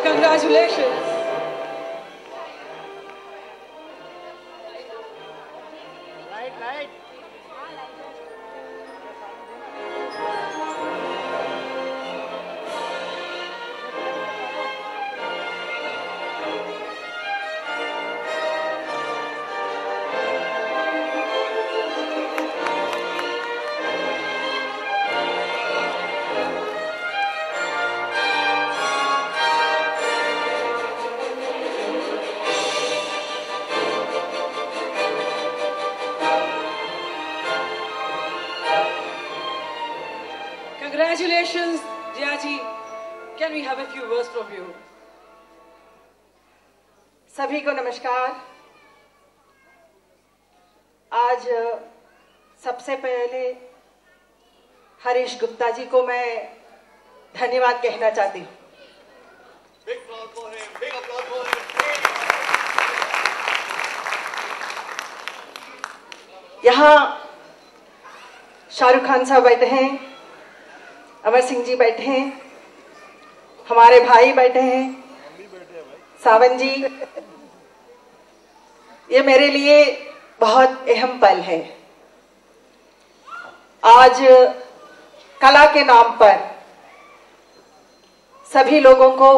and congratulations. Right. Congratulations, Jiaji. Can we have a few words from you? सभी को नमस्कार। आज सबसे पहले हरीश गुप्ता जी को मैं धन्यवाद कहना चाहती हूँ। Big applause for him. Big applause for him. यहाँ शाहरुख खान साहब बैठे हैं, अमर सिंह जी बैठे हैं, हमारे भाई बैठे हैं, सावन जी। ये मेरे लिए बहुत अहम पल है। आज कला के नाम पर सभी लोगों को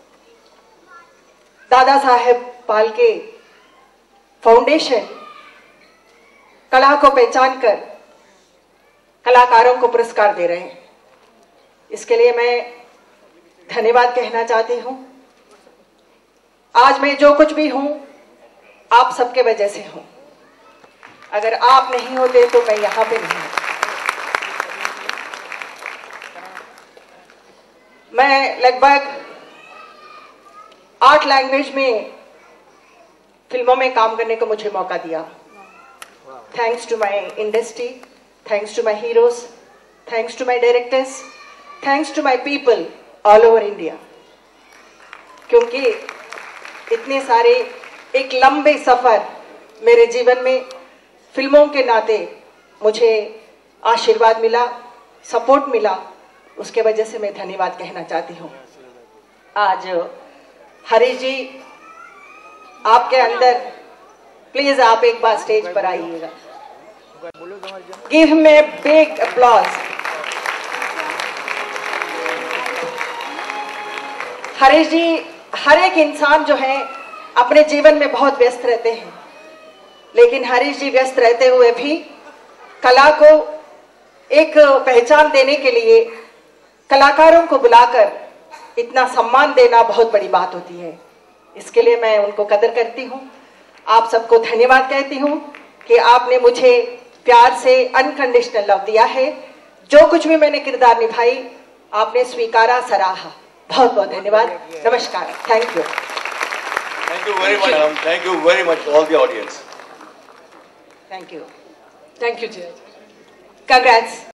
दादा साहेब फाल्के फाउंडेशन कला को पहचान कर कलाकारों को पुरस्कार दे रहे हैं। इसके लिए मैं धन्यवाद कहना चाहती हूँ। आज मैं जो कुछ भी हूँ आप सबके वजह से हूँ। अगर आप नहीं होते तो मैं यहाँ पे नहीं हूँ। मैं लगभग 8 लैंग्वेज में फिल्मों में काम करने को मुझे मौका दिया। Thanks to my industry, thanks to my heroes, thanks to my directors, thanks to my people all over India. क्योंकि इतने सारे एक लंबे सफर मेरे जीवन में फिल्मों के नाते मुझे आशीर्वाद मिला, सपोर्ट मिला, उसके वजह से मैं धन्यवाद कहना चाहती हूँ। आज हरीश जी आपके अंदर, प्लीज आप एक बार स्टेज पर आइएगा। Give him a big applause. Harish ji, हर एक इंसान जो है अपने जीवन में बहुत व्यस्त रहते हैं, लेकिन हरीश जी व्यस्त रहते हुए भी कला को एक पहचान देने के लिए कलाकारों को बुलाकर इतना सम्मान देना बहुत बड़ी बात होती है। इसके लिए मैं उनको कदर करती हूँ। आप सबको धन्यवाद कहती हूँ कि आपने मुझे प्यार से अनकंडीशनल लव दिया है। जो कुछ भी मैंने किरदार निभाई आपने स्वीकारा, सराहा। बहुत बहुत धन्यवाद। नमस्कार। Thank you. Thank you very much, madam. Thank you very much, all the audience. Thank you. Thank you, Jiaji. Congrats.